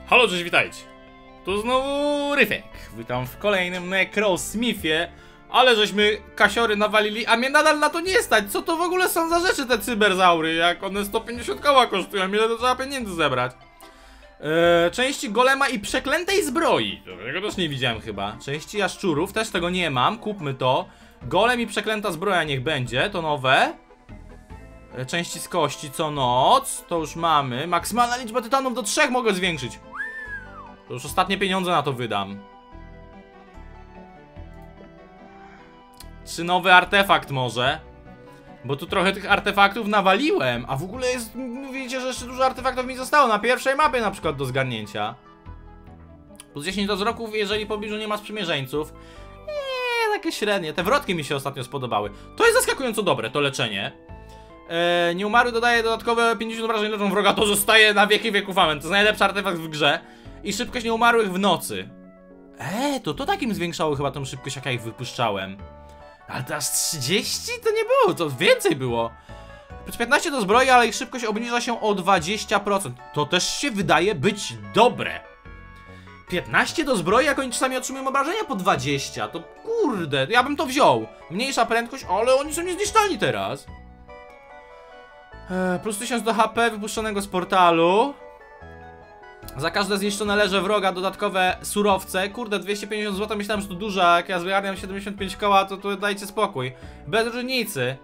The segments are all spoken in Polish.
Halo, cześć, witajcie. Tu znowu Ryfek. Witam w kolejnym Necrosmithie. Ale żeśmy kasiory nawalili, a mnie nadal na to nie stać. Co to w ogóle są za rzeczy te cyberzaury? Jak one 150 koła kosztują, ile to trzeba pieniędzy zebrać? Części golema i przeklętej zbroi. Tego też nie widziałem chyba. Części jaszczurów, też tego nie mam. Kupmy to. Golem i przeklęta zbroja niech będzie, to nowe. Części z kości co noc, to już mamy. Maksymalna liczba tytanów do 3 mogę zwiększyć. To już ostatnie pieniądze na to wydam. Czy nowy artefakt może? Bo tu trochę tych artefaktów nawaliłem. A w ogóle jest, widzicie, że jeszcze dużo artefaktów mi zostało. Na pierwszej mapie na przykład do zgarnięcia. Plus 10 do wzroków, jeżeli w pobliżu nie ma sprzymierzeńców. Takie średnie. Te wrotki mi się ostatnio spodobały. To jest zaskakująco dobre, to leczenie. Nieumarły dodaje dodatkowe 50 obrażeń leczą wroga. To zostaje na wieki wieków amen. To jest najlepszy artefakt w grze. I szybkość nieumarłych w nocy. To takim zwiększało chyba tą szybkość, jak ja ich wypuszczałem. Ale teraz 30 to nie było, to więcej było. Plus 15 do zbroi, ale ich szybkość obniża się o 20%. To też się wydaje być dobre. 15 do zbroi, jak oni czasami otrzymują obrażenia po 20. To kurde, ja bym to wziął. Mniejsza prędkość, ale oni są niezniszczalni teraz. Plus 1000 do HP wypuszczonego z portalu. Za każde zniszczone leże wroga dodatkowe surowce. Kurde, 250 zł, myślałem, że to dużo, a jak ja zgarniam 75 koła, to dajcie spokój. Bez różnicy.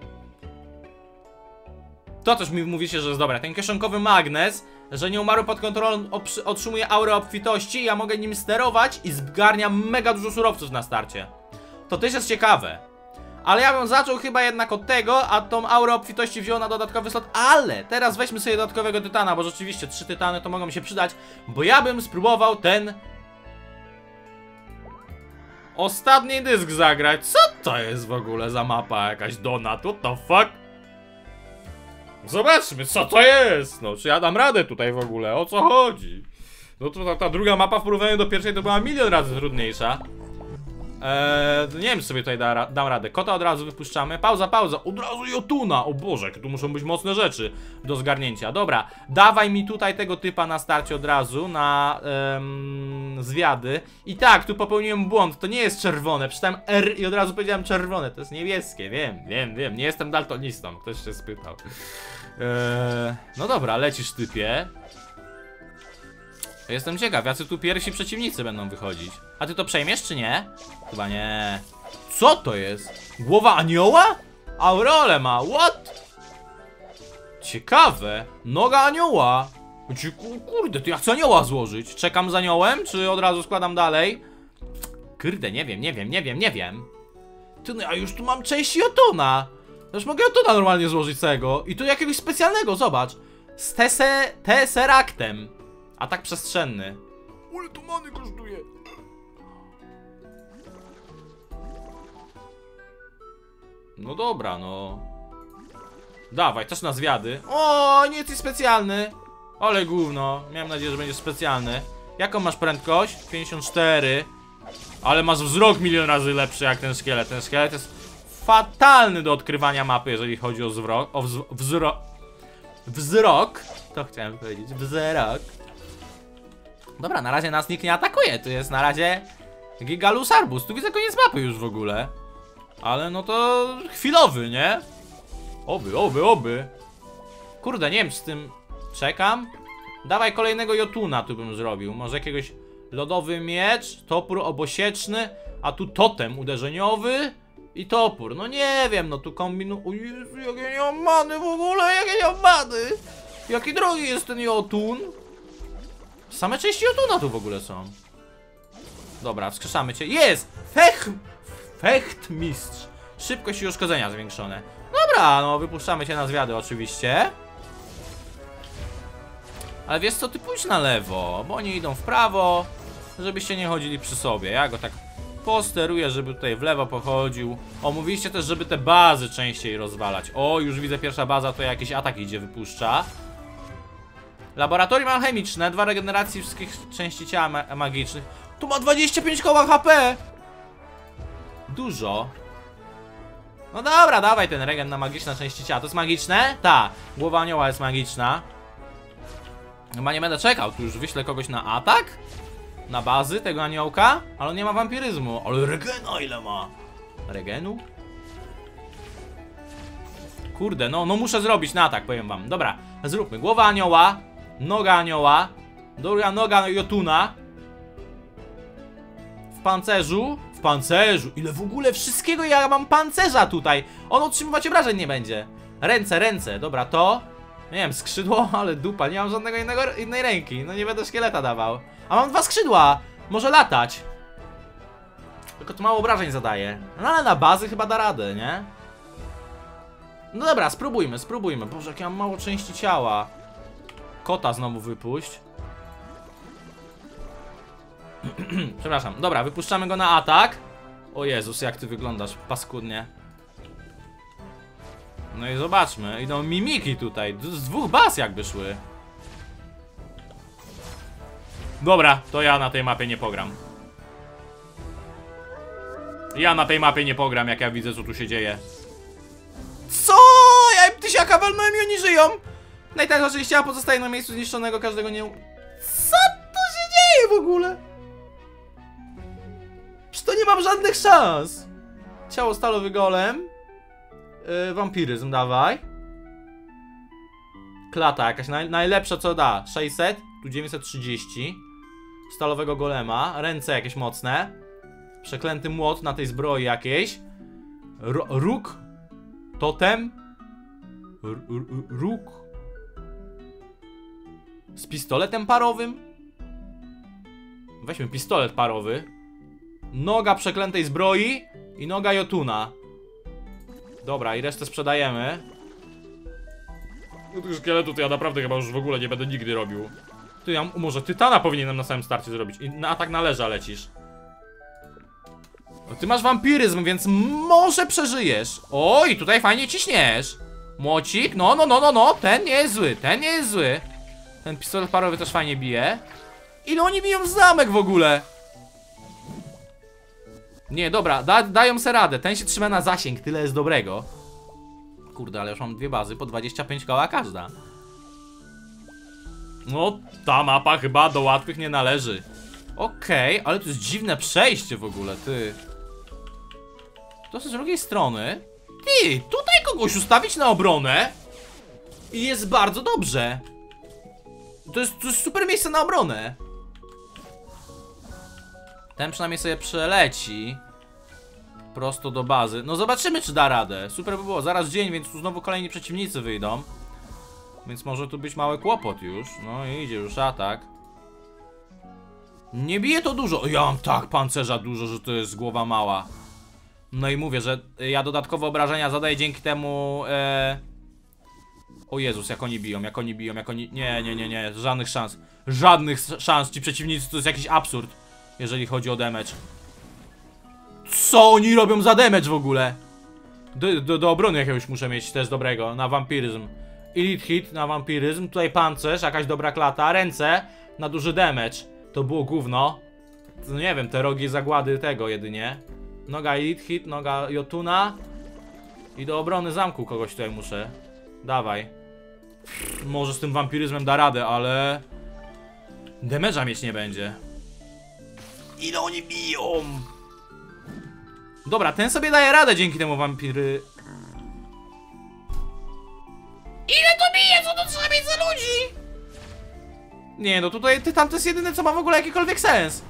To też mi mówicie, że jest dobre. Ten kieszonkowy magnes, że nieumarły pod kontrolą otrzymuje aurę obfitości. Ja mogę nim sterować i zgarniam mega dużo surowców na starcie. To też jest ciekawe. Ale ja bym zaczął chyba jednak od tego, a tą aurę obfitości wziął na dodatkowy slot. Ale teraz weźmy sobie dodatkowego tytana, bo rzeczywiście 3 tytany to mogą mi się przydać. Bo ja bym spróbował ten ostatni dysk zagrać. Co to jest w ogóle za mapa jakaś donat? What the fuck? Zobaczmy, co to jest. No, czy ja dam radę tutaj w ogóle? O co chodzi? No to ta druga mapa w porównaniu do pierwszej to była milion razy trudniejsza. Nie wiem, czy sobie tutaj dam radę. Kota od razu wypuszczamy. Pauza. Od razu Jotuna. O Boże, tu muszą być mocne rzeczy do zgarnięcia. Dobra, dawaj mi tutaj tego typa na starcie od razu na zwiady. I tak, tu popełniłem błąd. To nie jest czerwone. Przeczytałem R i od razu powiedziałem czerwone. To jest niebieskie. Wiem. Nie jestem daltonistą. Ktoś się spytał. No dobra, lecisz typie. Jestem ciekaw, jacy tu pierwsi przeciwnicy będą wychodzić. A ty to przejmiesz, czy nie? Chyba nie. Co to jest? Głowa anioła? Aureolę ma, what? Ciekawe. Noga anioła. Kurde, to ja chcę anioła złożyć. Czekam z aniołem, czy od razu składam dalej? Kurde, nie wiem. Ty, no ja już tu mam część Jotuna. Już mogę Jotuna normalnie złożyć całego. I tu jakiegoś specjalnego, zobacz. Z Tesseractem. Atak przestrzenny. Ale tu many kosztuje. No dobra, no. Dawaj, też na zwiady. O, nie jesteś specjalny. Ale gówno. Miałem nadzieję, że będziesz specjalny. Jaką masz prędkość? 54. Ale masz wzrok milion razy lepszy jak ten szkielet. Ten szkielet jest fatalny do odkrywania mapy, jeżeli chodzi o wzrok. To chciałem powiedzieć. Wzrok. Dobra, na razie nas nikt nie atakuje. Tu jest na razie Gigalus Arbus. Tu widzę koniec mapy już w ogóle. Ale no to chwilowy, nie? Oby. Kurde, nie wiem, czy z tym czekam. Dawaj kolejnego Jotuna tu bym zrobił. Może jakiegoś lodowy miecz, topór obosieczny, a tu totem uderzeniowy i topór. No nie wiem, no tu kombinuję. O Jezu, jak ja nie mam many w ogóle, jak ja nie mam many. Jaki drogi jest ten Jotun. Same części Jotuna tu w ogóle są. Dobra, wskrzeszamy cię. Jest! Fechtmistrz. Szybkość i uszkodzenia zwiększone. Dobra, no wypuszczamy cię na zwiady oczywiście. Ale wiesz co, ty pójdź na lewo, bo oni idą w prawo, żebyście nie chodzili przy sobie. Ja go tak posteruję, żeby tutaj w lewo pochodził. O, mówiliście też, żeby te bazy częściej rozwalać. O, już widzę, pierwsza baza to jakiś atak idzie, wypuszcza. Laboratorium alchemiczne, 2 regeneracji wszystkich części ciała magicznych. Tu ma 25 koła HP. Dużo. No dobra, dawaj ten regen na magiczne części ciała. To jest magiczne? Ta. Głowa anioła jest magiczna. Chyba nie będę czekał, tu już wyślę kogoś na atak? Na bazy tego aniołka? Ale on nie ma wampiryzmu. Ale regena ile ma? Regenu? Kurde, no muszę zrobić na atak, powiem wam. Dobra, zróbmy. Głowa anioła, noga anioła, druga noga Jotuna. W pancerzu. W pancerzu. Ile w ogóle wszystkiego ja mam pancerza tutaj. On otrzymywać obrażeń nie będzie. Ręce. Dobra, to. Nie wiem, skrzydło, ale dupa. Nie mam żadnego innej ręki. No nie będę szkieleta dawał. A mam 2 skrzydła. Może latać. Tylko to mało obrażeń zadaje. No ale na bazy chyba da radę, nie? No dobra, spróbujmy. Boże, jak ja mam mało części ciała. Kota znowu wypuść. Przepraszam. Dobra, wypuszczamy go na atak. O Jezus, jak ty wyglądasz paskudnie. No i zobaczmy. Idą mimiki tutaj. Z 2 baz jakby szły. Dobra, to ja na tej mapie nie pogram. Ja na tej mapie nie pogram, jak ja widzę, co tu się dzieje. Co? Ja im tysiaka walnąłem i oni żyją. Najtańsza część ciała pozostaje na miejscu zniszczonego, każdego nie... Co tu się dzieje w ogóle? Przecież to nie mam żadnych szans. Ciało stalowy golem. Wampiryzm, dawaj. Klata jakaś, najlepsza co da. 600, tu 930. Stalowego golema, ręce jakieś mocne. Przeklęty młot na tej zbroi jakiejś. Róg. Totem. Róg. Z pistoletem parowym. Weźmy pistolet parowy. Noga przeklętej zbroi i noga Jotuna. Dobra, i resztę sprzedajemy. No tych szkieletów to ja naprawdę chyba już w ogóle nie będę nigdy robił. Ty, ja może tytana powinienem na samym starcie zrobić. I na atak na leża lecisz. No, ty masz wampiryzm, więc może przeżyjesz. Oj, tutaj fajnie ciśniesz. Młocik, no. Ten nie jest zły, Ten pistolet parowy też fajnie bije. Ile oni biją w zamek w ogóle? Nie, dobra, dają se radę. Ten się trzyma na zasięg, tyle jest dobrego. Kurde, ale już mam 2 bazy, po 25 koła każda. No, ta mapa chyba do łatwych nie należy. Okej, ale to jest dziwne przejście w ogóle, ty. To z drugiej strony. Ty, tutaj kogoś ustawić na obronę i jest bardzo dobrze. To jest super miejsce na obronę. Ten przynajmniej sobie przeleci prosto do bazy. No zobaczymy, czy da radę. Super by było, zaraz dzień, więc tu znowu kolejni przeciwnicy wyjdą. Więc może tu być mały kłopot już. No i idzie już atak. Nie bije to dużo. Ja mam tak pancerza dużo, że to jest głowa mała. No i mówię, że ja dodatkowe obrażenia zadaję dzięki temu. O Jezus, jak oni biją. Nie, żadnych szans. Żadnych szans, ci przeciwnicy to jest jakiś absurd, jeżeli chodzi o damage. Co oni robią za damage w ogóle? Do obrony jakiegoś muszę mieć też dobrego, na wampiryzm. Elite hit na wampiryzm, tutaj pancerz, jakaś dobra klata, ręce na duży damage. To było gówno. No nie wiem, te rogi zagłady tego jedynie. Noga elite hit, noga Jotuna. I do obrony zamku kogoś tutaj muszę. Dawaj. Może z tym wampiryzmem da radę, ale damage'a mieć nie będzie. Ile oni biją? Dobra, ten sobie daje radę dzięki temu wampiry. Ile to bije? Co to trzeba mieć za ludzi? Nie no, tutaj tytan to jest jedyne, co ma w ogóle jakikolwiek sens.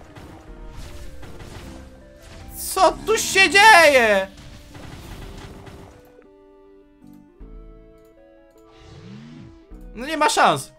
Co tu się dzieje? No nie ma szans.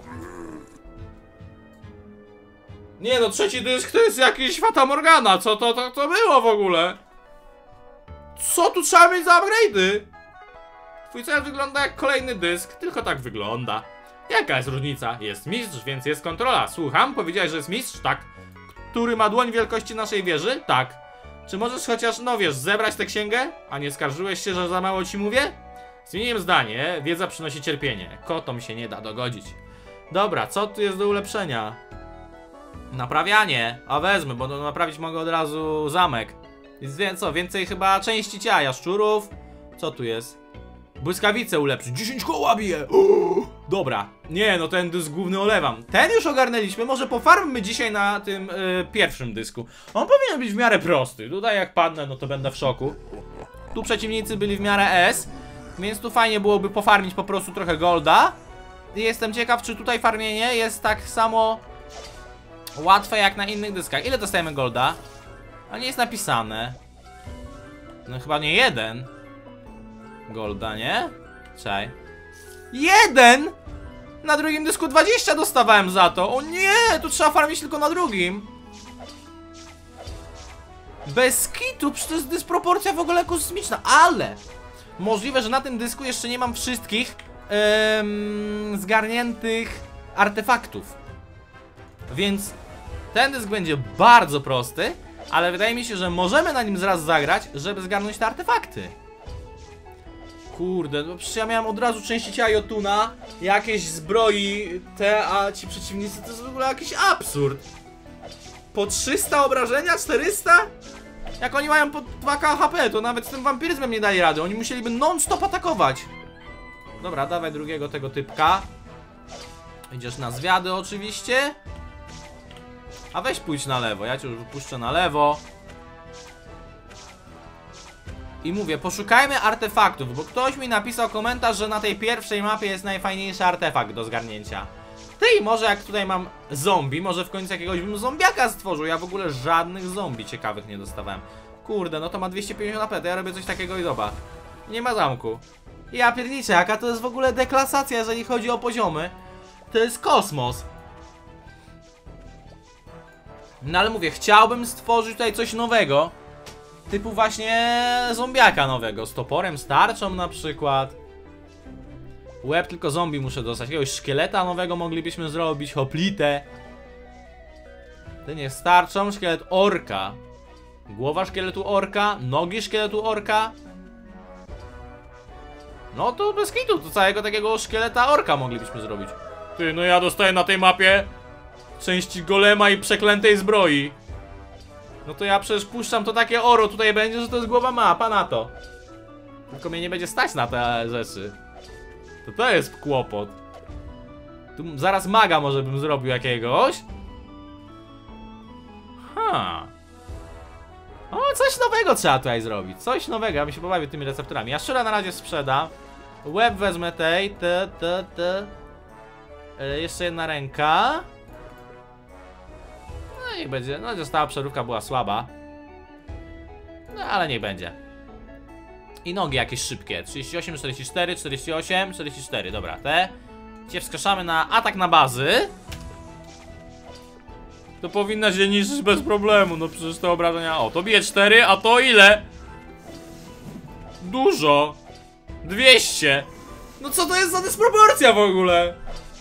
Nie no, trzeci dysk to jest jakiś Fata Morgana. Co to było w ogóle? Co tu trzeba mieć za upgrade'y? Twój cel wygląda jak kolejny dysk, tylko tak wygląda. Jaka jest różnica? Jest mistrz, więc jest kontrola. Słucham? Powiedziałeś, że jest mistrz? Tak. Który ma dłoń wielkości naszej wieży? Tak. Czy możesz chociaż, no wiesz, zebrać tę księgę? A nie skarżyłeś się, że za mało ci mówię? Zmieniłem zdanie. Wiedza przynosi cierpienie. Kotom się nie da dogodzić. Dobra, co tu jest do ulepszenia? Naprawianie. A wezmę, bo naprawić mogę od razu zamek. Więc co, więcej chyba części ciała, jaszczurów. Co tu jest? Błyskawice ulepszyć. 10 koła bije! Dobra, nie no ten dysk główny olewam. Ten już ogarnęliśmy, może pofarmmy dzisiaj na tym pierwszym dysku. On powinien być w miarę prosty. Tutaj jak padnę, no to będę w szoku. Tu przeciwnicy byli w miarę S, więc tu fajnie byłoby pofarmić po prostu trochę golda. I jestem ciekaw, czy tutaj farmienie jest tak samo łatwe jak na innych dyskach. Ile dostajemy golda? A nie jest napisane. No chyba nie 1 golda, nie? Czekaj. 1! Na drugim dysku 20 dostawałem za to. O nie, tu trzeba farmić tylko na drugim. Bez kitu, przecież to jest dysproporcja w ogóle kosmiczna. Ale możliwe, że na tym dysku jeszcze nie mam wszystkich zgarniętych artefaktów. Więc ten dysk będzie bardzo prosty, ale wydaje mi się, że możemy na nim zaraz zagrać, żeby zgarnąć te artefakty. Kurde, no przecież ja miałem od razu części ciała Jotuna, jakieś zbroi te, a ci przeciwnicy to jest w ogóle jakiś absurd. Po 300 obrażenia? 400? Jak oni mają po 2k HP, to nawet z tym wampiryzmem nie dali rady. Oni musieliby non-stop atakować. Dobra, dawaj drugiego tego typka. Idziesz na zwiady oczywiście. A weź pójdź na lewo, ja cię już wypuszczę na lewo. I mówię, poszukajmy artefaktów, bo ktoś mi napisał komentarz, że na tej pierwszej mapie jest najfajniejszy artefakt do zgarnięcia. Ty, może jak tutaj mam zombie, może w końcu jakiegoś bym zombiaka stworzył. Ja w ogóle żadnych zombie ciekawych nie dostawałem. Kurde, no to ma 250 AP, to ja robię coś takiego i dobra. Nie ma zamku. Ja pierniczę, jaka to jest w ogóle deklasacja, jeżeli chodzi o poziomy. To jest kosmos. No ale mówię, chciałbym stworzyć tutaj coś nowego. Typu właśnie zombiaka nowego, z toporem, z tarczą na przykład. Łeb tylko zombie muszę dostać. Jakiegoś szkieleta nowego moglibyśmy zrobić, hoplitę. Ten jest z tarczą, szkielet orka. Głowa szkieletu orka, nogi szkieletu orka. No to bez kitu, to całego takiego szkieleta orka moglibyśmy zrobić. Ty, no ja dostaję na tej mapie części golema i przeklętej zbroi. No to ja przecież puszczam to takie oro tutaj będzie, że to jest głowa mapa na to. Tylko mnie nie będzie stać na te rzeczy. To jest kłopot. Tu zaraz maga może bym zrobił jakiegoś. O, coś nowego trzeba tutaj zrobić. Coś nowego, ja bym się pobawił tymi recepturami. Ja szczura na razie sprzedam. Łeb wezmę tej. Jeszcze jedna ręka. No niech będzie. No została przeróbka, była słaba. No ale niech będzie. I nogi jakieś szybkie. 38, 44, 48, 44. Dobra, te. Cię wskazamy na atak na bazy. To powinna się niszczyć bez problemu. No przecież te obrażenia. O, to bije 4, a to ile? Dużo. 200. No co to jest za dysproporcja w ogóle?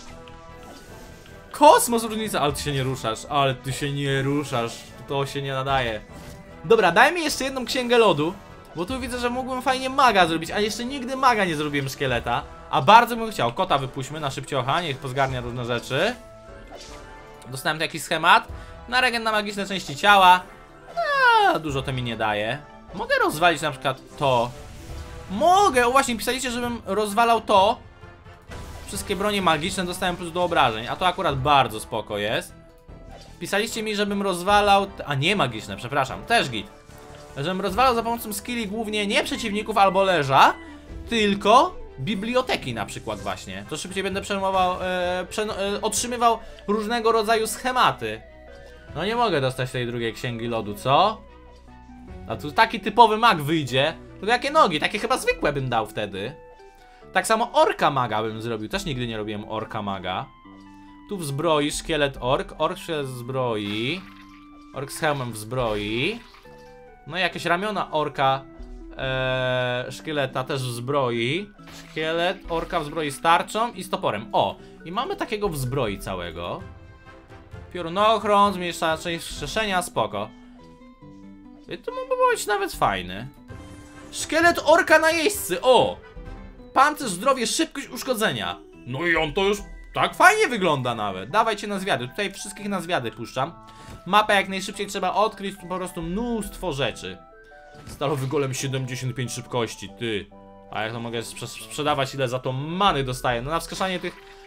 Kosmos różnica. Ale ty się nie ruszasz. Ale ty się nie ruszasz. To się nie nadaje. Dobra, daj mi jeszcze jedną księgę lodu. Bo tu widzę, że mógłbym fajnie maga zrobić, a jeszcze nigdy maga nie zrobiłem szkieleta. A bardzo bym chciał. Kota wypuśćmy na szybciocha, niech pozgarnia różne rzeczy. Dostałem tu jakiś schemat. Na regen na magiczne części ciała. Dużo to mi nie daje. Mogę rozwalić na przykład to. Mogę! O, właśnie pisaliście, żebym rozwalał to. Wszystkie bronie magiczne dostałem plus do obrażeń. A to akurat bardzo spoko jest. Pisaliście mi, żebym rozwalał... A nie magiczne, przepraszam, też git. Żebym rozwalał za pomocą skilli głównie nie przeciwników albo leża, tylko biblioteki na przykład właśnie. To szybciej będę przejmował, otrzymywał różnego rodzaju schematy. No nie mogę dostać tej drugiej księgi lodu, co? A tu taki typowy mag wyjdzie. To jakie nogi? Takie chyba zwykłe bym dał wtedy. Tak samo orka maga bym zrobił. Też nigdy nie robiłem orka maga. Tu w zbroi szkielet ork. Ork szkielet w zbroi. Ork z hełmem w zbroi. No i jakieś ramiona orka szkieleta też w zbroi. Szkielet orka w zbroi z tarczą i z toporem. O! I mamy takiego w zbroi całego. Piorunochron, zmniejsza część wskrzeszenia, spoko. I to mógłby być nawet fajny. Szkielet orka na jeźdźcy, o! Pancerz, zdrowie, szybkość uszkodzenia. No i on to już tak fajnie wygląda nawet. Dawajcie na zwiady, tutaj wszystkich na zwiady puszczam. Mapę jak najszybciej trzeba odkryć, tu po prostu mnóstwo rzeczy. Stalowy golem 75 szybkości, ty. A jak to mogę sprzedawać, ile za to many dostaję? No na wskazanie tych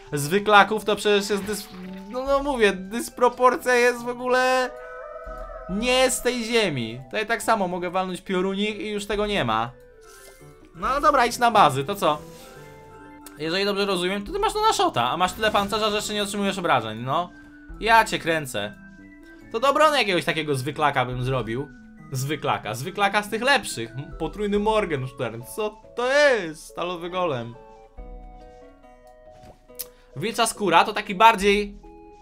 zwyklaków, to przecież jest no mówię, dysproporcja jest w ogóle nie z tej ziemi. Tutaj tak samo mogę walnąć piorunik i już tego nie ma. No dobra, idź na bazy, to co? Jeżeli dobrze rozumiem, to ty masz to na shota, a masz tyle pancerza, że jeszcze nie otrzymujesz obrażeń, no. Ja cię kręcę. To do obrony jakiegoś takiego zwyklaka bym zrobił. Zwyklaka z tych lepszych. Potrójny Morgenstern, co to jest? Stalowy golem. Wilcza skóra to taki bardziej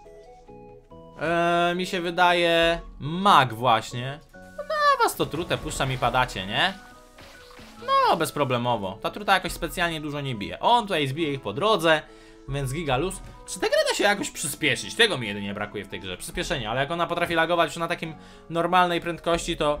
mi się wydaje mag właśnie. No was to trutę puszczam i padacie, nie? No bezproblemowo. Ta truta jakoś specjalnie dużo nie bije. On tutaj zbije ich po drodze, więc giga luz. Czy tę grę da się jakoś przyspieszyć? Tego mi jedynie brakuje w tej grze, przyspieszenia. Ale jak ona potrafi lagować już na takim normalnej prędkości, to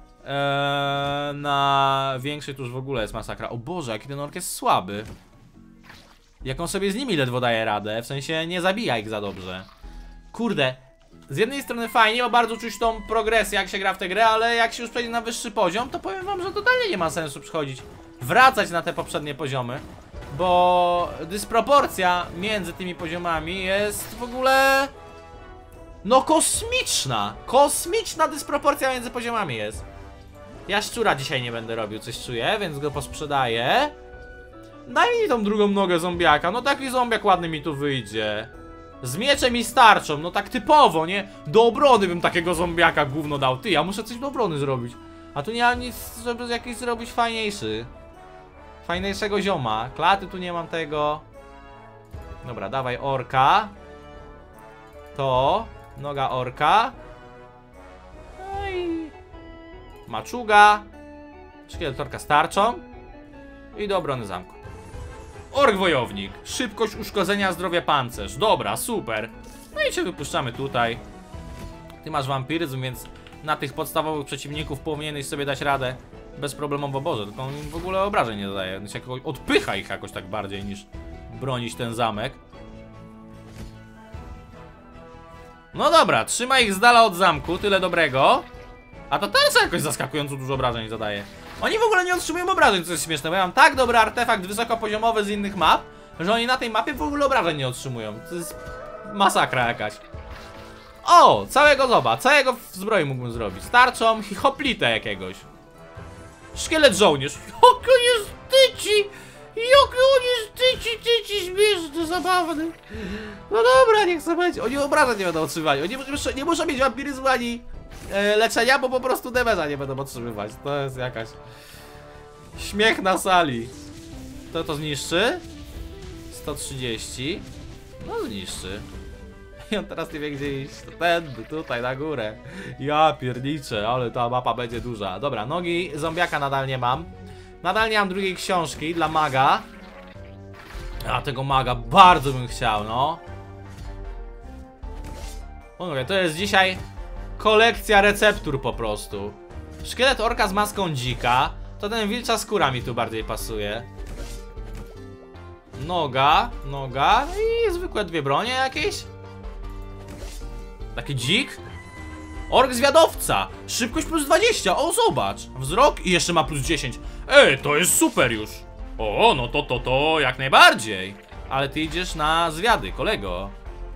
na większej to już w ogóle jest masakra. O Boże, jaki ten ork jest słaby. Jak on sobie z nimi ledwo daje radę, w sensie nie zabija ich za dobrze. Kurde, z jednej strony fajnie, bo bardzo czuć tą progresję jak się gra w tę grę, ale jak się już przejdzie na wyższy poziom, to powiem wam, że totalnie nie ma sensu przychodzić, wracać na te poprzednie poziomy. Bo dysproporcja między tymi poziomami jest w ogóle no kosmiczna. Kosmiczna dysproporcja między poziomami jest. Ja szczura dzisiaj nie będę robił, coś czuję, więc go posprzedaję. Daj mi tą drugą nogę zombiaka, no taki zombiak ładny mi tu wyjdzie. Z mieczem i starczą, no tak typowo, nie? Do obrony bym takiego zombiaka gówno dał. Ty, ja muszę coś do obrony zrobić. A tu nie mam nic, żeby jakiś zrobić fajniejszy. Fajniejszego zioma. Klaty tu nie mam tego. Dobra, dawaj orka. To. Noga orka. No i maczuga. Szkielet orka starczą. I do obrony zamku. Ork wojownik. Szybkość uszkodzenia, zdrowie, pancerz. Dobra, super. No i cię wypuszczamy tutaj. Ty masz wampiryzm, więc na tych podstawowych przeciwników powinieneś sobie dać radę bezproblemowo. Boże, tylko on im w ogóle obrażeń nie zadaje. Znaczy, odpycha ich jakoś tak bardziej niż bronić ten zamek. No dobra, trzyma ich z dala od zamku, tyle dobrego. A to też jakoś zaskakująco dużo obrażeń zadaje. Oni w ogóle nie otrzymują obrażeń, co jest śmieszne, bo ja mam tak dobry artefakt wysokopoziomowy z innych map, że oni na tej mapie w ogóle obrażeń nie otrzymują. To jest masakra jakaś. O, całego zoba, całego w zbroi mógłbym zrobić. Starczą i hoplitę jakiegoś. Szkielet żołnierz. Jak on jest tyci! Jak on jest tyci, śmieszny, zabawny. No dobra, niech sobie będzie. Oni obrażeń nie będą otrzymywać. Oni nie muszą mieć wampiryzmu ani leczenia, bo po prostu damage'a nie będą otrzymywać. To jest jakaś śmiech na sali. To zniszczy? 130. No zniszczy. I on teraz nie wie gdzie iść. Tędy, tutaj na górę. Ja pierniczę, ale ta mapa będzie duża. Dobra, nogi zombiaka nadal nie mam. Nadal nie mam drugiej książki dla maga. A tego maga bardzo bym chciał, no. Mówię, to jest dzisiaj kolekcja receptur po prostu. Szkielet orka z maską dzika. To ten wilcza skóra mi tu bardziej pasuje. Noga i zwykłe dwie bronie jakieś. Taki dzik. Ork zwiadowca. Szybkość plus 20. O, zobacz. Wzrok i jeszcze ma plus 10. Ej, to jest super już. O, no to jak najbardziej. Ale ty idziesz na zwiady, kolego.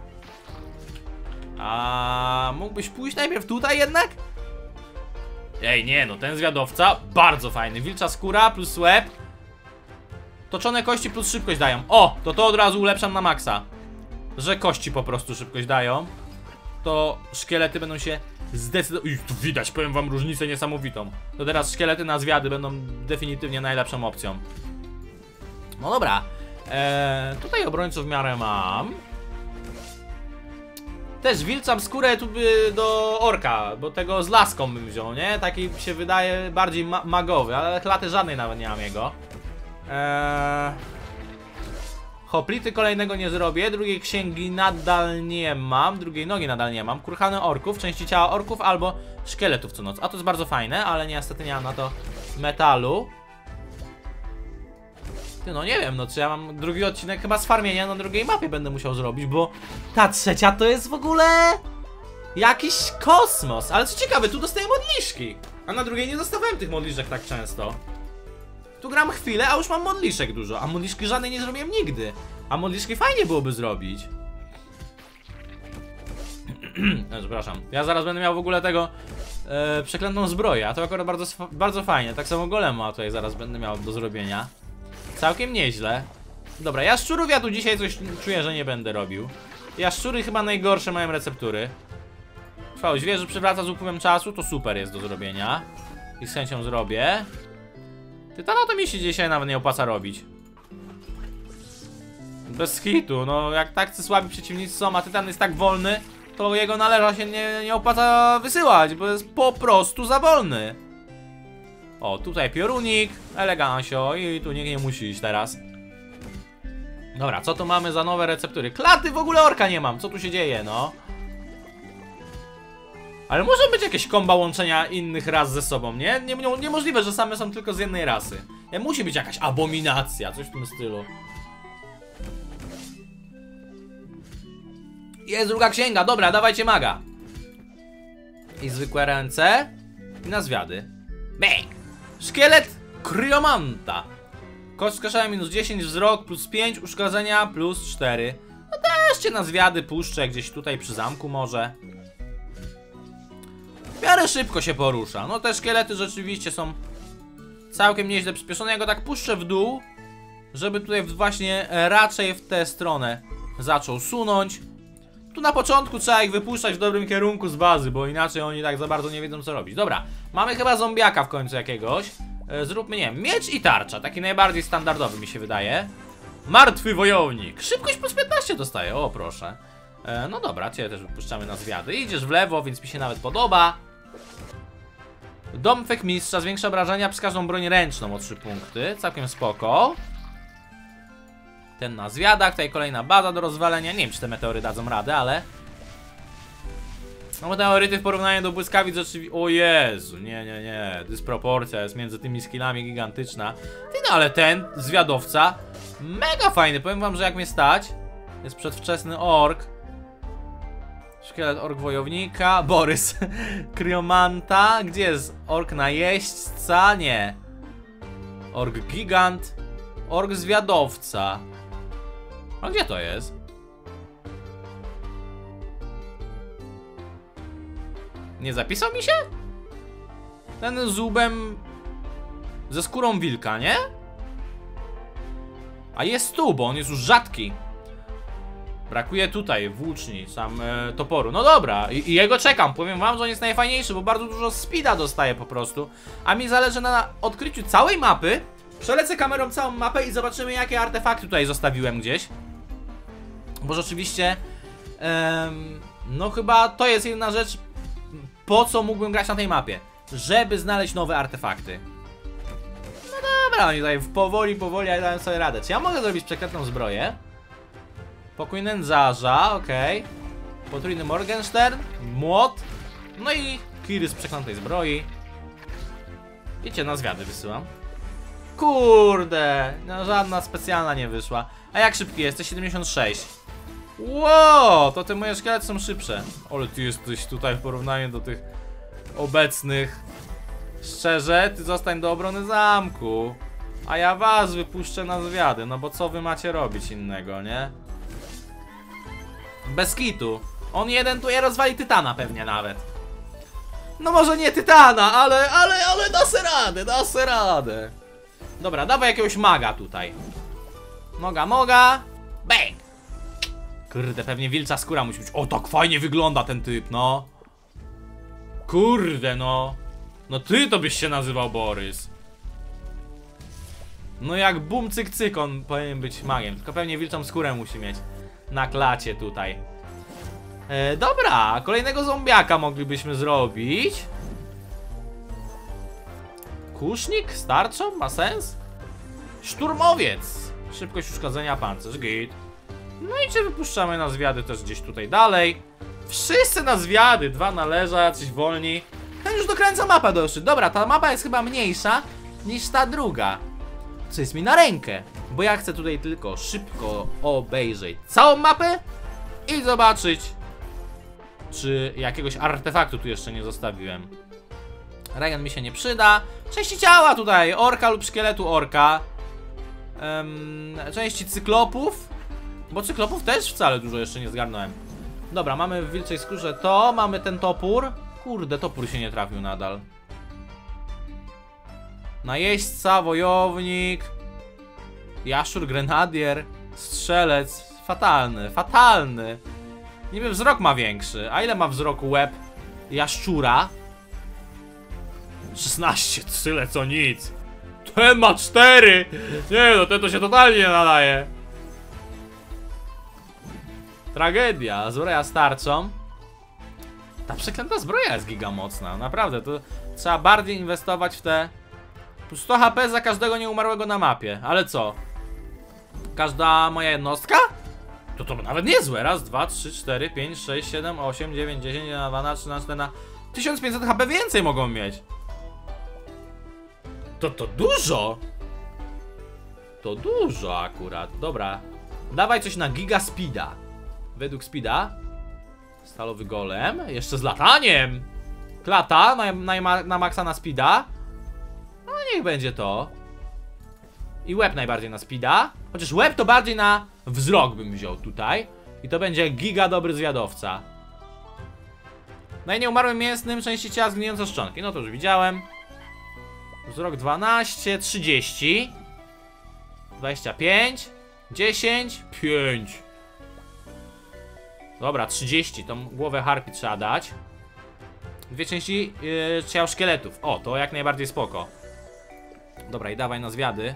A mógłbyś pójść najpierw tutaj jednak? Ej, nie, no ten zwiadowca bardzo fajny. Wilcza skóra plus łeb. Toczone kości plus szybkość dają. O, to od razu ulepszam na maksa. Że kości po prostu szybkość dają. To szkielety będą się zdecydować. Tu widać, powiem wam, różnicę niesamowitą. To teraz szkielety na zwiady będą definitywnie najlepszą opcją. No dobra. Tutaj obrońców w miarę mam. Też wilczam skórę tu do orka, bo tego z laską bym wziął, nie? Taki się wydaje bardziej magowy, ale klaty żadnej nawet nie mam jego. Hoplity kolejnego nie zrobię, drugiej księgi nadal nie mam, drugiej nogi nadal nie mam. Kurhany orków, części ciała orków albo szkieletów co noc. A to jest bardzo fajne, ale niestety nie mam na to metalu. Ty, no nie wiem, no czy ja mam drugi odcinek chyba z farmienia na drugiej mapie będę musiał zrobić, bo ta trzecia to jest w ogóle jakiś kosmos. Ale co ciekawe, tu dostaję modliszki, a na drugiej nie dostawałem tych modliszek tak często. Tu gram chwilę, a już mam modliszek dużo, a modliszki żadnej nie zrobiłem nigdy. A modliszki fajnie byłoby zrobić. Przepraszam. Ja zaraz będę miał w ogóle tego przeklętą zbroję, a to akurat bardzo fajnie. Tak samo golema tutaj zaraz będę miał do zrobienia. Całkiem nieźle. Dobra, jaszczurów ja tu dzisiaj coś czuję, że nie będę robił. Jaszczury chyba najgorsze mają receptury. Trwałość zwierzy przywraca z upływem czasu, to super jest do zrobienia. I z chęcią zrobię. Tytana to mi się dzisiaj nawet nie opłaca robić. Bez hitu, no jak tacy słabi przeciwnicy są, a Tytan jest tak wolny, to jego należa się nie opłaca wysyłać, bo jest po prostu za wolny. O, tutaj piorunik, elegancio i tu nikt nie musi iść teraz. Dobra, co tu mamy za nowe receptury? Klaty, w ogóle orka nie mam, co tu się dzieje, no? Ale może być jakieś komba łączenia innych ras ze sobą, nie? Niemożliwe, że same są tylko z jednej rasy. Musi być jakaś abominacja, coś w tym stylu. Jest druga księga, dobra, dawajcie maga. I zwykłe ręce. I na zwiady. Bang! Szkielet kryomanta. Koszt skaszania minus 10, wzrok plus 5, uszkodzenia plus 4. No też cię na zwiady puszczę gdzieś tutaj przy zamku może. W miarę szybko się porusza. No te szkielety rzeczywiście są całkiem nieźle przyspieszone. Ja go tak puszczę w dół, żeby tutaj właśnie raczej w tę stronę zaczął sunąć. Tu na początku trzeba ich wypuszczać w dobrym kierunku z bazy, bo inaczej oni tak za bardzo nie wiedzą co robić. Dobra, mamy chyba zombiaka w końcu jakiegoś. Zróbmy, nie wiem, miecz i tarcza. Taki najbardziej standardowy mi się wydaje. Martwy wojownik. Szybkość plus 15 dostaje, o proszę. No dobra, cię też wypuszczamy na zwiady. Idziesz w lewo, więc mi się nawet podoba. Domfek mistrza zwiększa obrażenia przez każdą broń ręczną o 3 punkty. Całkiem spoko. Ten na zwiadach, tutaj kolejna baza do rozwalenia. Nie wiem, czy te meteory dadzą radę, ale... No meteoryty w porównaniu do błyskawic rzeczywiście... O Jezu, nie. Dysproporcja jest między tymi skillami gigantyczna. Ty, no ale ten zwiadowca mega fajny, powiem wam, że jak mnie stać. Jest przedwczesny ork. Szkielet ork wojownika. Borys kryomanta. Gdzie jest ork najeźdźca? Nie. Ork gigant. Ork zwiadowca. A gdzie to jest? Nie zapisał mi się? Ten z łbem ze skórą wilka, nie? A jest tu, bo on jest już rzadki. Brakuje tutaj włóczni, sam toporu. No dobra, i jego czekam. Powiem wam, że on jest najfajniejszy, bo bardzo dużo speeda dostaje po prostu. A mi zależy na odkryciu całej mapy. Przelecę kamerą całą mapę i zobaczymy, jakie artefakty tutaj zostawiłem gdzieś. Bo rzeczywiście no chyba to jest jedna rzecz, po co mógłbym grać na tej mapie. Żeby znaleźć nowe artefakty. No dobra, oni tutaj powoli, ale dają sobie radę. Czy ja mogę zrobić przeklętą zbroję? Pokój nędzarza, okej. Potrójny Morgenstern, młot. No i kiry z przeklętej zbroi. Wiecie, na zwiady wysyłam. Kurde, no żadna specjalna nie wyszła. A jak szybki jesteś? 76. Wow, to te moje szkielety są szybsze. Ale ty jesteś tutaj w porównaniu do tych obecnych. Szczerze, ty zostań do obrony zamku. A ja was wypuszczę na zwiady, no bo co wy macie robić innego, nie? Bez kitu. On jeden tu je rozwali Tytana pewnie nawet. No może nie Tytana, ale da se radę. Dobra, dawaj jakiegoś maga tutaj. Moga. Bang! Kurde, pewnie wilcza skóra musi być. O, tak fajnie wygląda ten typ, no. Kurde, no. No ty to byś się nazywał Borys. No jak bum cyk cyk on powinien być magiem. Tylko pewnie wilczą skórę musi mieć na klacie tutaj. Dobra, kolejnego zombiaka moglibyśmy zrobić. Kusznik? Starczą? Ma sens? Szturmowiec. Szybkość uszkodzenia, pancerz, git. No i czy wypuszczamy na zwiady też gdzieś tutaj dalej. Wszyscy na zwiady, 2 należa, jacyś wolni. Ten już dokręca mapę doszły. Dobra, ta mapa jest chyba mniejsza niż ta druga. Co jest mi na rękę. Bo ja chcę tutaj tylko szybko obejrzeć całą mapę i zobaczyć, czy jakiegoś artefaktu tu jeszcze nie zostawiłem. Regen mi się nie przyda. Części ciała tutaj, orka lub szkieletu orka. Części cyklopów. Bo cyklopów też wcale dużo jeszcze nie zgarnąłem. Dobra, mamy w wilczej skórze to, mamy ten topór. Kurde, topór się nie trafił nadal. Najeźdźca, wojownik, jaszczur, grenadier, strzelec. Fatalny, fatalny. Niby wzrok ma większy. A ile ma wzroku łeb jaszczura? 16, tyle co nic. Ten ma 4. Nie no, ten to się totalnie nie nadaje. Tragedia, zbroja z tarczą. Ta przeklęta zbroja jest giga mocna, naprawdę, to trzeba bardziej inwestować w te... 100 HP za każdego nieumarłego na mapie, ale co? Każda moja jednostka? To nawet niezłe, raz, 2, 3, 4, 5, 6, 7, 8, 9, 10, 11, 12, 13, 14... 1500 HP więcej mogą mieć. To dużo. To dużo akurat, dobra. Dawaj coś na giga speeda. Według speeda stalowy golem, jeszcze z lataniem. Klata na maksa na speeda. No niech będzie to. I łeb najbardziej na speeda. Chociaż łeb to bardziej na wzrok bym wziął tutaj. I to będzie giga dobry zwiadowca. No i nieumarłym mięsnym części ciała zgnijące szczonki. No to już widziałem. Wzrok 12, 30 25 10, 5. Dobra, 30, tą głowę harpii trzeba dać. 2 części ciał szkieletów. O, to jak najbardziej spoko. Dobra, i dawaj na zwiady.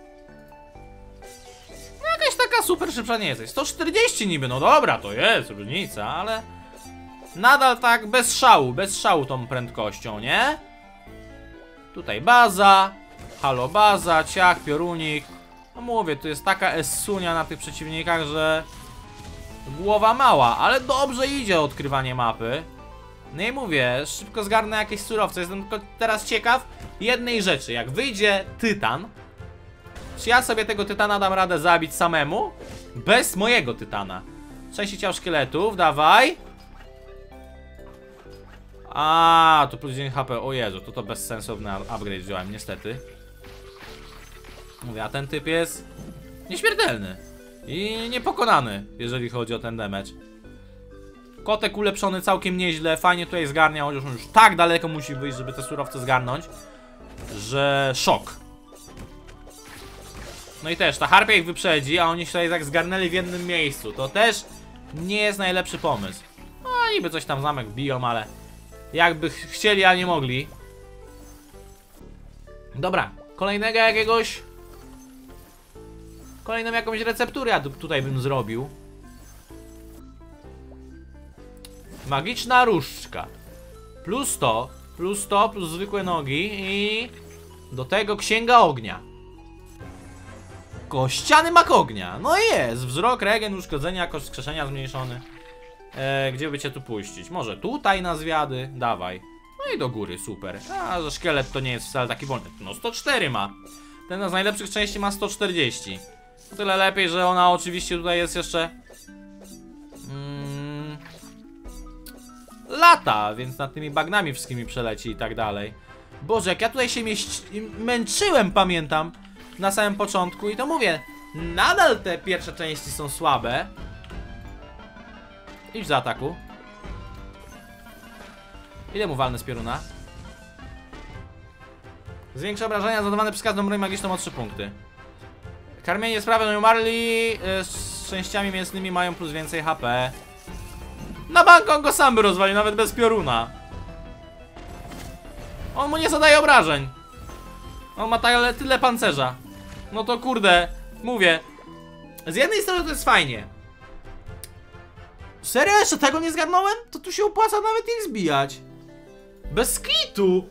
No jakaś taka super szybsza nie jesteś. 140 niby, no dobra, to jest różnica, ale nadal tak bez szału tą prędkością, nie? Tutaj baza, halo baza, ciach, piorunik. No mówię, tu jest taka essunia na tych przeciwnikach, że głowa mała, ale dobrze idzie odkrywanie mapy. No i mówię, szybko zgarnę jakieś surowce. Jestem tylko teraz ciekaw jednej rzeczy. Jak wyjdzie tytan, czy ja sobie tego tytana dam radę zabić samemu? Bez mojego tytana. Części ciał szkieletów, dawaj. A, to plus 1 HP, o Jezu, to bezsensowny upgrade wziąłem, niestety. Mówię, a ten typ jest nieśmiertelny i niepokonany, jeżeli chodzi o ten damage. Kotek ulepszony całkiem nieźle, fajnie tutaj zgarnia, chociaż on już tak daleko musi wyjść, żeby te surowce zgarnąć, że szok. No i też, ta harpia ich wyprzedzi, a oni się tutaj tak zgarnęli w jednym miejscu. To też nie jest najlepszy pomysł. No niby coś tam zamek biją, ale jakby chcieli, a nie mogli. Dobra, kolejnego jakiegoś... Kolejną jakąś recepturę ja tutaj bym zrobił. Magiczna różdżka. Plus to, plus zwykłe nogi i... do tego księga ognia. Kościany mak ognia. No i jest. Wzrok, regen, uszkodzenia, koszt wskrzeszenia zmniejszony. Gdzie by cię tu puścić? Może tutaj na zwiady? Dawaj. No i do góry, super. A, że szkielet to nie jest wcale taki wolny. No 104 ma. Ten z najlepszych części ma 140. O tyle lepiej, że ona oczywiście tutaj jest jeszcze... lata, więc nad tymi bagnami wszystkimi przeleci i tak dalej. Boże, jak ja tutaj się męczyłem, pamiętam, na samym początku i to mówię, nadal te pierwsze części są słabe. Idź za ataku. Ile mu walnę z pioruna? Zwiększa obrażenia zadawane przez każdą broń magiczną o 3 punkty. Karmienie sprawia, że umarli z częściami mięsnymi mają plus więcej HP. Na bank on go sam by rozwalił, nawet bez pioruna. On mu nie zadaje obrażeń. On ma tyle pancerza. No to kurde, mówię. Z jednej strony to jest fajnie. Serio? Jeszcze tego nie zgarnąłem? To tu się opłaca nawet ich zbijać. Bez kitu.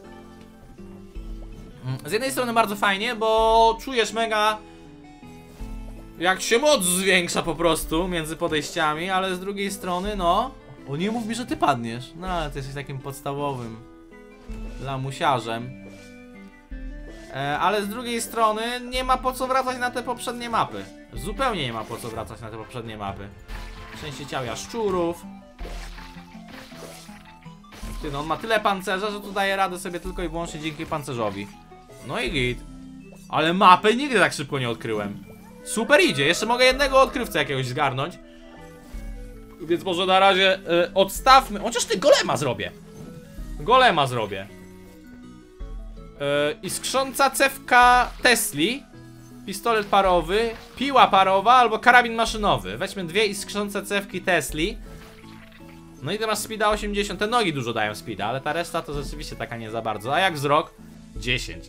Z jednej strony bardzo fajnie, bo czujesz mega... jak się moc zwiększa po prostu między podejściami, ale z drugiej strony, no... O, nie mów mi, że ty padniesz. No, ale ty jesteś takim podstawowym lamusiarzem. Ale z drugiej strony nie ma po co wracać na te poprzednie mapy. Zupełnie nie ma po co wracać na te poprzednie mapy. Części ciał jaszczurów. Ty, no on ma tyle pancerza, że tu daje radę sobie tylko i wyłącznie dzięki pancerzowi. No i git. Ale mapy nigdy tak szybko nie odkryłem. Super idzie, jeszcze mogę jednego odkrywcę jakiegoś zgarnąć. Więc może na razie odstawmy. Chociaż ty golema zrobię. Golema zrobię. Iskrząca cewka Tesli. Pistolet parowy, piła parowa albo karabin maszynowy. Weźmy 2 iskrzące cewki Tesli. No i teraz speeda 80. Te nogi dużo dają speeda, ale ta reszta to rzeczywiście taka nie za bardzo. A jak wzrok? 10.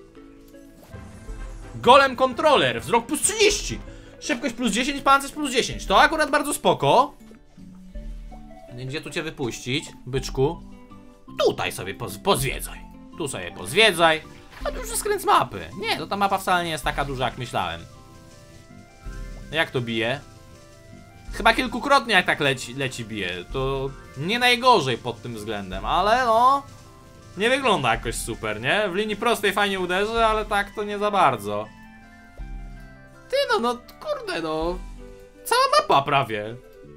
Golem kontroler, wzrok plus 30. Szybkość plus 10, pancerz plus 10. To akurat bardzo spoko. Gdzie tu cię wypuścić, byczku? Tutaj sobie pozwiedzaj. Tu sobie pozwiedzaj. A tu już skręt mapy. Nie, to ta mapa wcale nie jest taka duża, jak myślałem. Jak to bije? Chyba kilkukrotnie jak tak leci bije. To nie najgorzej pod tym względem, ale no... Nie wygląda jakoś super, nie? W linii prostej fajnie uderzy, ale tak to nie za bardzo. Ty no kurde no. Cała mapa prawie.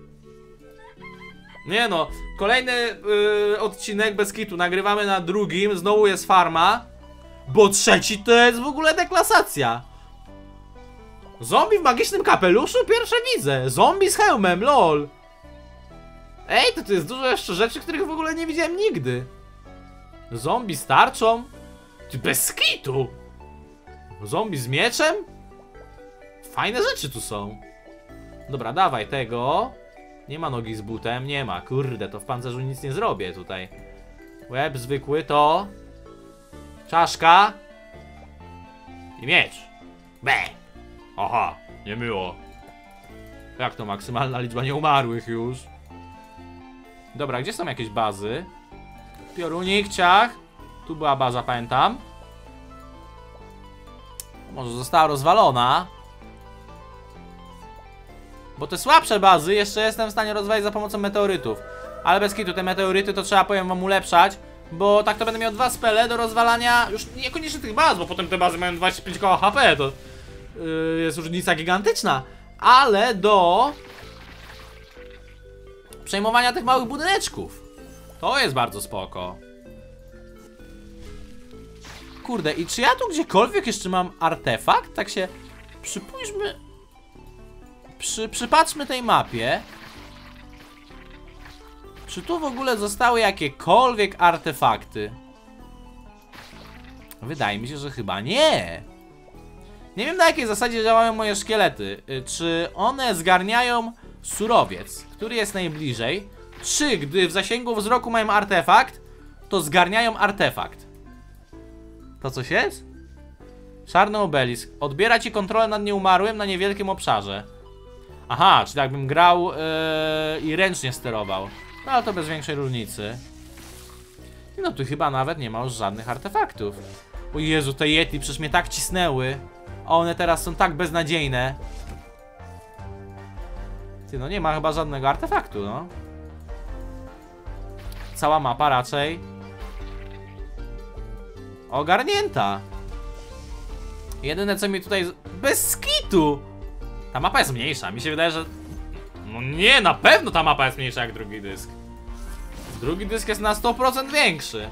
Nie no, kolejny odcinek bez kitu. Nagrywamy na drugim, znowu jest farma. Bo trzeci to jest w ogóle deklasacja. Zombie w magicznym kapeluszu? Pierwsze widzę. Zombie z hełmem, lol. Ej, to jest dużo jeszcze rzeczy, których w ogóle nie widziałem nigdy. Zombie z tarczą? Ty bez kitu. Zombie z mieczem? Fajne rzeczy tu są. Dobra, dawaj tego. Nie ma nogi z butem, nie ma. Kurde, to w pancerzu nic nie zrobię tutaj. Łeb zwykły to... Czaszka. I miecz. Be. Aha, nie było. Jak to maksymalna liczba nieumarłych już? Dobra, gdzie są jakieś bazy? Piorunik, ciach. Tu była baza, pamiętam. Może została rozwalona. Bo te słabsze bazy jeszcze jestem w stanie rozwalić za pomocą meteorytów. Ale bez kitu, te meteoryty to trzeba, powiem wam, ulepszać. Bo tak to będę miał 2 spele do rozwalania już niekoniecznie tych baz, bo potem te bazy mają 25 koła HP, to jest różnica gigantyczna. Ale do przejmowania tych małych budyneczków. To jest bardzo spoko. Kurde, i czy ja tu gdziekolwiek jeszcze mam artefakt? Tak się przypuśćmy. Przypatrzmy tej mapie. Czy tu w ogóle zostały jakiekolwiek artefakty? Wydaje mi się, że chyba nie. Nie wiem, na jakiej zasadzie działają moje szkielety. Czy one zgarniają surowiec, który jest najbliżej, czy gdy w zasięgu wzroku mają artefakt, to zgarniają artefakt. To coś jest? Czarny obelisk. Odbiera ci kontrolę nad nieumarłym na niewielkim obszarze. Aha, czyli jakbym grał i ręcznie sterował. No ale to bez większej różnicy. No tu chyba nawet nie ma już żadnych artefaktów. O Jezu, te Yeti przecież mnie tak cisnęły. A one teraz są tak beznadziejne. Ty, no nie ma chyba żadnego artefaktu, no. Cała mapa raczej ogarnięta. Jedyne co mi tutaj... Bez skitu! Ta mapa jest mniejsza, mi się wydaje, że... No nie, na pewno ta mapa jest mniejsza jak drugi dysk. Drugi dysk jest na 100% większy.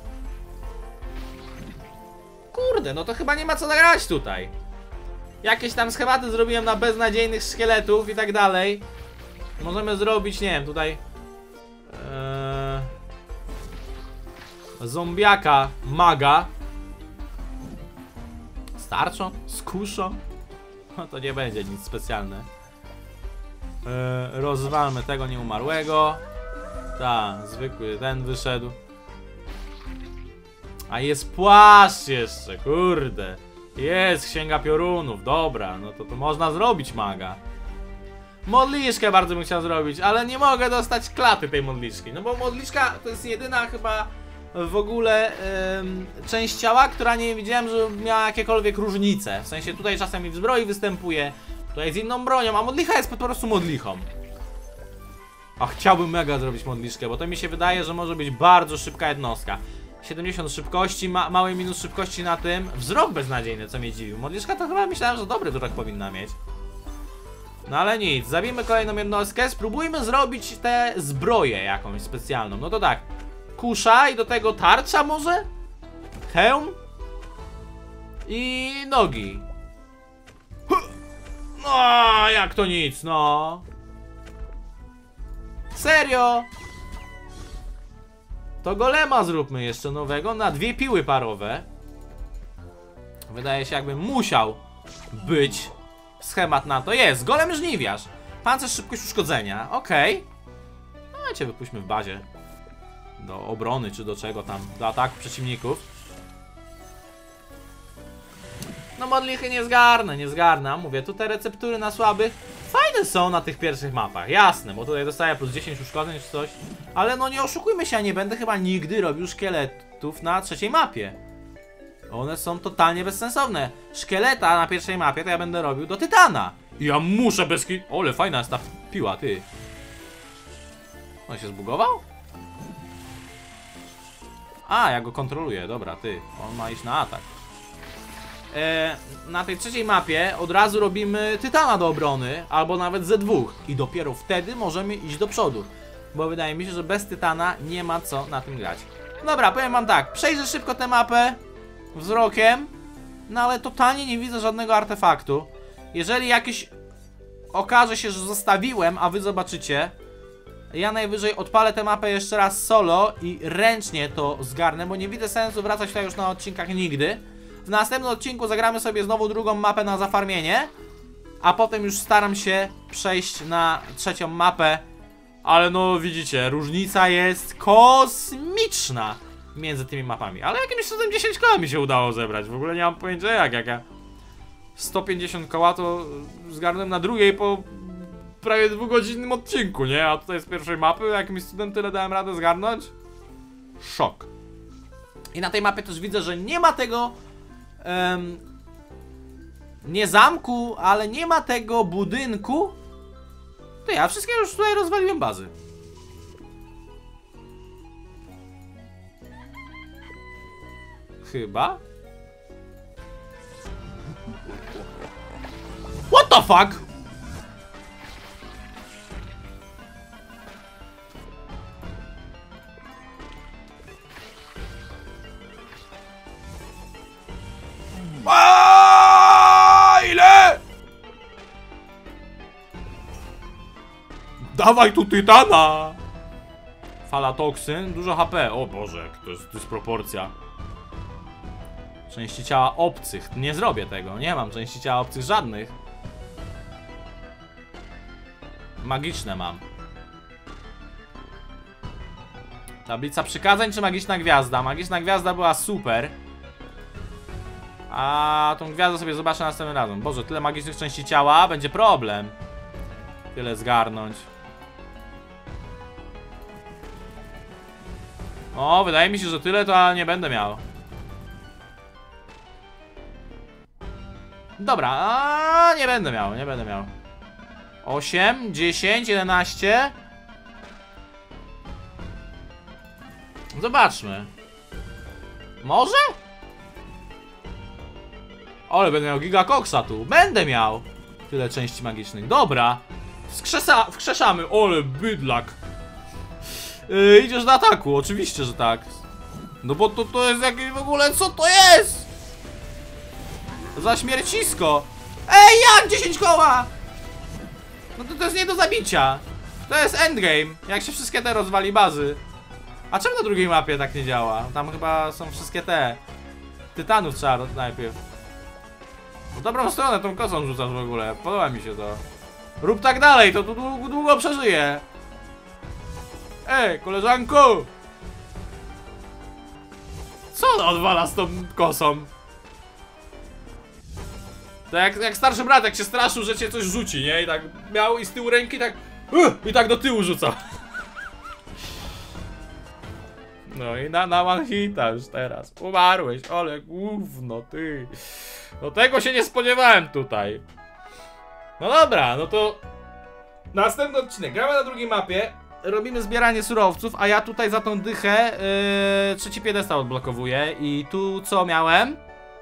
Kurde, no to chyba nie ma co nagrać tutaj. Jakieś tam schematy zrobiłem na beznadziejnych szkieletów i tak dalej. Możemy zrobić, nie wiem, tutaj... Zombiaka, maga. Z tarczą? Z kuszą? No to nie będzie nic specjalne. Rozwalmy tego nieumarłego. Ta, zwykły ten wyszedł. A jest płaszcz jeszcze, kurde. Jest księga piorunów, dobra, no to można zrobić maga. Modliszkę bardzo bym chciał zrobić, ale nie mogę dostać klaty tej modliszki. No bo modliszka to jest jedyna chyba w ogóle część ciała, która nie widziałem, że miała jakiekolwiek różnice. W sensie tutaj czasami w zbroi występuje, tutaj z inną bronią, a modlicha jest po prostu modlichą. A chciałbym mega zrobić modliszkę, bo to mi się wydaje, że może być bardzo szybka jednostka. 70 szybkości, mały minus szybkości na tym. Wzrok beznadziejny, co mnie dziwił. Modliszka to chyba myślałem, że dobry wzrok powinna mieć. No ale nic, zabijmy kolejną jednostkę. Spróbujmy zrobić tę zbroję jakąś specjalną. No to tak, kusza i do tego tarcza może? Hełm? I nogi. No, jak to nic, no. Serio? To golema zróbmy jeszcze nowego na 2 piły parowe. Wydaje się, jakby musiał być schemat na to. Jest, golem żniwiarz. Pancerz, szybkość uszkodzenia, okej. No, cię wypuśćmy w bazie. Do obrony, czy do czego tam, do ataku przeciwników. No modlichy nie zgarnę, mówię, tutaj receptury na słabych fajne są na tych pierwszych mapach, jasne, bo tutaj dostaję plus 10 uszkodzeń czy coś. Ale no nie oszukujmy się, ja nie będę chyba nigdy robił szkieletów na 3. mapie. One są totalnie bezsensowne. Szkieleta na 1. mapie to ja będę robił do tytana. I ja muszę bez kit... Ole, fajna jest ta piła, ty. On się zbugował? A, ja go kontroluję, dobra, ty. On ma iść na atak. Na tej 3. mapie od razu robimy tytana do obrony, albo nawet ze 2. I dopiero wtedy możemy iść do przodu. Bo wydaje mi się, że bez tytana nie ma co na tym grać. Dobra, powiem wam tak, przejrzę szybko tę mapę wzrokiem. No ale totalnie nie widzę żadnego artefaktu. Jeżeli jakiś okaże się, że zostawiłem, a wy zobaczycie, ja najwyżej odpalę tę mapę jeszcze raz solo i ręcznie to zgarnę, bo nie widzę sensu wracać tutaj już na odcinkach nigdy. W następnym odcinku zagramy sobie znowu drugą mapę na zafarmienie, a potem już staram się przejść na 3. mapę. Ale no widzicie, różnica jest kosmiczna między tymi mapami. Ale jakimś cudem 10 koła mi się udało zebrać. W ogóle nie mam pojęcia jak ja 150 koła to zgarnąłem na drugiej po prawie 2-godzinnym odcinku, nie? A tutaj z pierwszej mapy jakimś cudem tyle dałem radę zgarnąć. Szok. I na tej mapie też widzę, że nie ma tego nie zamku, ale nie ma tego budynku. To ja wszystkie już tutaj rozwaliłem bazy. Chyba. What the fuck? Ile? Dawaj tu tytana! Fala toksyn, dużo HP. O Boże, to jest dysproporcja. Części ciała obcych. Nie zrobię tego, nie mam części ciała obcych żadnych. Magiczne mam. Tablica przykazań czy magiczna gwiazda? Magiczna gwiazda była super. A tą gwiazdę sobie zobaczę następnym razem. Boże, tyle magicznych części ciała, będzie problem. Tyle zgarnąć. O, wydaje mi się, że tyle to nie będę miał. Dobra, nie będę miał, nie będę miał. 8, 10, 11. Zobaczmy. Może? Ale będę miał gigakoksa tu. Będę miał tyle części magicznych. Dobra. Wskrzeszamy. Ole, bydlak. Idziesz do ataku. Oczywiście, że tak. No bo to jest jakieś w ogóle... Co to jest? Za śmiercisko. Ej, jak 10 koła? No to jest nie do zabicia. To jest endgame. Jak się wszystkie te rozwali bazy. A czemu na drugiej mapie tak nie działa? Tam chyba są wszystkie te... Tytanów trzeba najpierw. W dobrą stronę tą kosą rzucasz w ogóle. Podoba mi się to. Rób tak dalej, to tu długo przeżyje. Ej, koleżanko! Co on odwala z tą kosą? To jak starszy brat, jak się straszył, że cię coś rzuci, nie? I tak miał i z tyłu ręki tak... I tak do tyłu rzucał. No i na one hita już teraz. Umarłeś, ale gówno ty. No tego się nie spodziewałem tutaj. No dobra, no to... Następny odcinek. Gramy na drugiej mapie. Robimy zbieranie surowców, a ja tutaj za tą dychę 3. piedestał odblokowuję. I tu co miałem?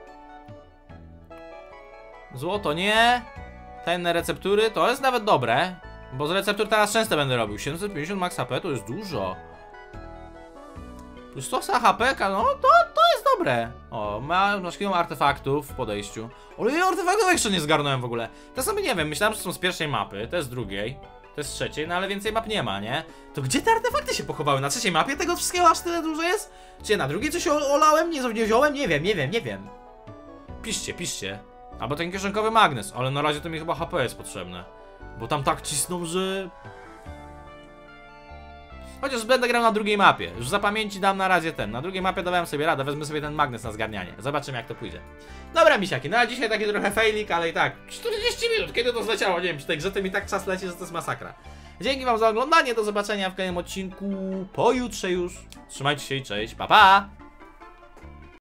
Złoto nie. Tajne receptury, to jest nawet dobre. Bo z receptur teraz często będę robił. 750 max HP to jest dużo. Plus 100 HP, no to jest dobre. O, masz kilka artefaktów w podejściu. Ale ja artefaktów jeszcze nie zgarnąłem w ogóle. To sobie nie wiem, myślałem, że są z pierwszej mapy, to jest z drugiej. To jest z trzeciej, no ale więcej map nie ma, nie? To gdzie te artefakty się pochowały? Na trzeciej mapie tego wszystkiego aż tyle dużo jest? Czy na drugiej coś olałem? Nie wziąłem? Nie wiem. Piszcie. Albo ten kieszonkowy magnes, ale na razie to mi chyba HP jest potrzebne. Bo tam tak cisną, że... Chociaż będę grał na drugiej mapie. Już za pamięci dam na razie ten. Na drugiej mapie dawałem sobie radę, wezmę sobie ten magnes na zgarnianie. Zobaczymy jak to pójdzie. Dobra misiaki, no a dzisiaj taki trochę failik, ale i tak 40 minut, kiedy to zleciało? Nie wiem, czy tej grze to mi tak czas leci, że to jest masakra. Dzięki wam za oglądanie, do zobaczenia w kolejnym odcinku pojutrze już. Trzymajcie się i cześć, pa pa!